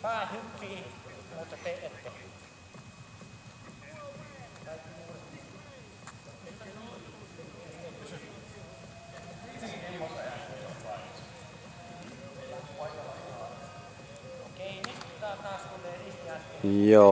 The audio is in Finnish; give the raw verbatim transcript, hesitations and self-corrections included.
Pää hyppii, mutta te ette. Okei, nyt taas tulee ristiäsken. Joo.